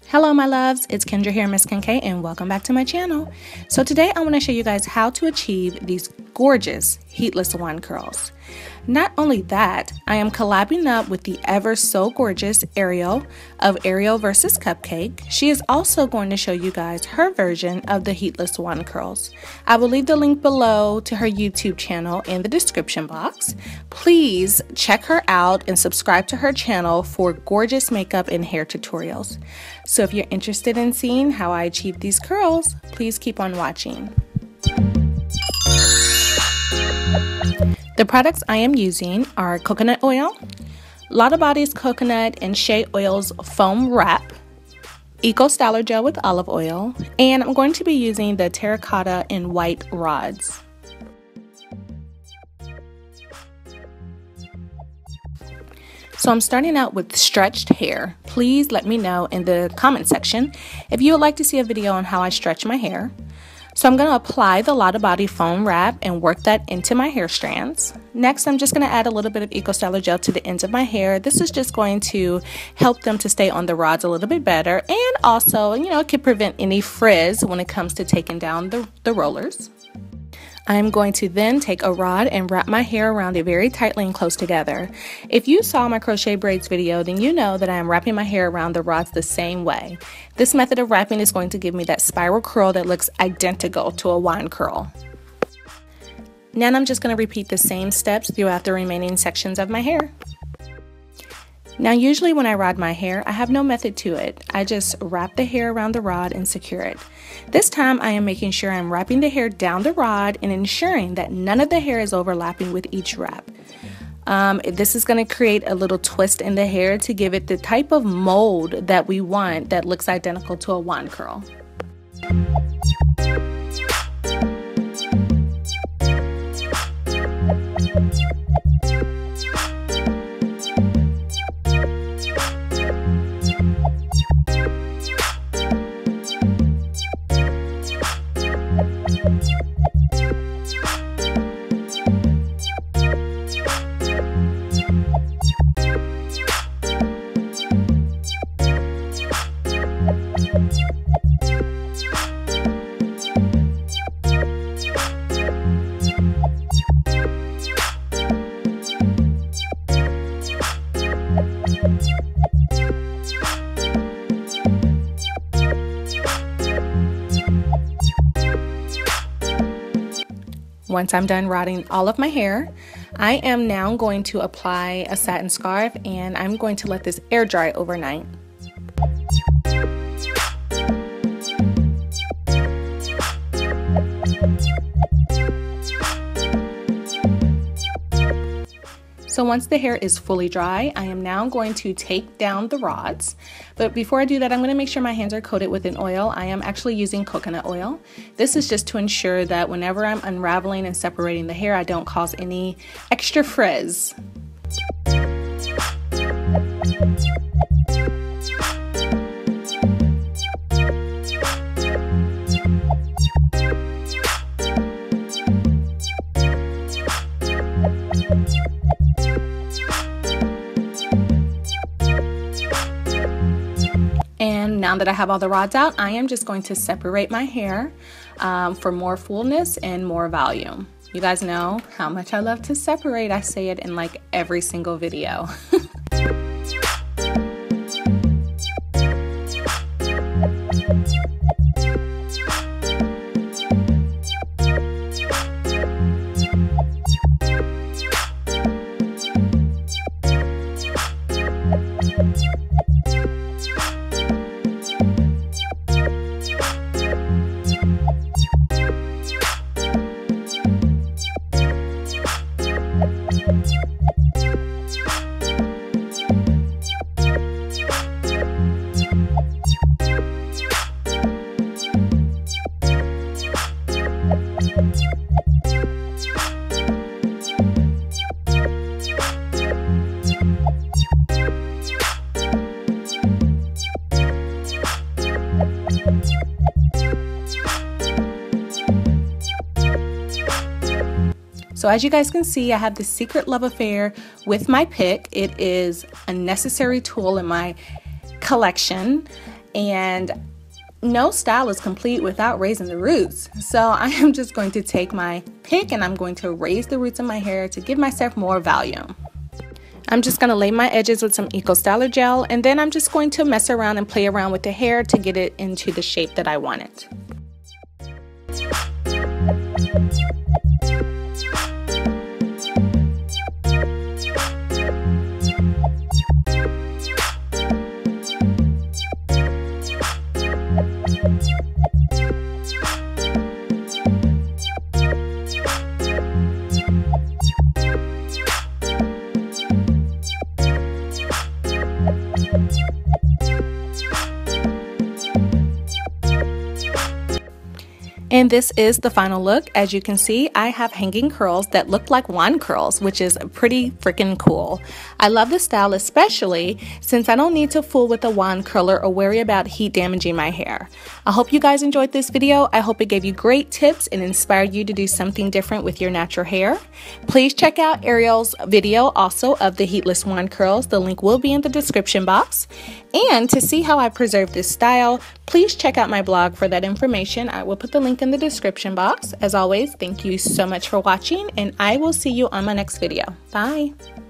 Hello my loves, it's Kendra here, Miss Ken K, and welcome back to my channel. So today I want to show you guys how to achieve these gorgeous heatless wand curls. Not only that, I am collabing up with the ever so gorgeous Ariel of Ariel vs. Cupcake. She is also going to show you guys her version of the heatless wand curls. I will leave the link below to her YouTube channel in the description box. Please check her out and subscribe to her channel for gorgeous makeup and hair tutorials. So if you're interested in seeing how I achieve these curls, please keep on watching. The products I am using are coconut oil, Lotta Body's coconut and shea oils foam wrap, Eco Styler gel with olive oil, and I'm going to be using the terracotta and white rods. So I'm starting out with stretched hair. Please let me know in the comment section if you would like to see a video on how I stretch my hair. So I'm going to apply the Lotta Body foam wrap and work that into my hair strands. Next, I'm just going to add a little bit of Eco Styler gel to the ends of my hair. This is just going to help them to stay on the rods a little bit better, and also, it can prevent any frizz when it comes to taking down the rollers. I'm going to then take a rod and wrap my hair around it very tightly and close together. If you saw my crochet braids video, then you know that I am wrapping my hair around the rods the same way. This method of wrapping is going to give me that spiral curl that looks identical to a wand curl. Now I'm just going to repeat the same steps throughout the remaining sections of my hair. Now usually when I rod my hair, I have no method to it. I just wrap the hair around the rod and secure it. This time I am making sure I'm wrapping the hair down the rod and ensuring that none of the hair is overlapping with each wrap. This is going to create a little twist in the hair to give it the type of mold that we want that looks identical to a wand curl. Once I'm done rodding all of my hair, I am now going to apply a satin scarf, and I'm going to let this air dry overnight. So once the hair is fully dry, I am now going to take down the rods. But before I do that, I'm going to make sure my hands are coated with an oil. I am actually using coconut oil. This is just to ensure that whenever I'm unraveling and separating the hair, I don't cause any extra frizz. And now that I have all the rods out, I am just going to separate my hair for more fullness and more volume. You guys know how much I love to separate. I say it in like every single video. So as you guys can see, I have this secret love affair with my pick. It is a necessary tool in my collection. and no style is complete without raising the roots. So I am just going to take my pick and I'm going to raise the roots of my hair to give myself more volume. I'm just going to lay my edges with some Eco Styler gel, and then I'm just going to mess around and play around with the hair to get it into the shape that I want it. And this is the final look. As you can see, I have hanging curls that look like wand curls, which is pretty freaking cool. I love the style, especially since I don't need to fool with a wand curler or worry about heat damaging my hair. I hope you guys enjoyed this video. I hope it gave you great tips and inspired you to do something different with your natural hair. Please check out Ariel's video also of the heatless wand curls. The link will be in the description box. And to see how I preserve this style, please check out my blog for that information. I will put the link in the description box. As always, thank you so much for watching, and I will see you on my next video. Bye.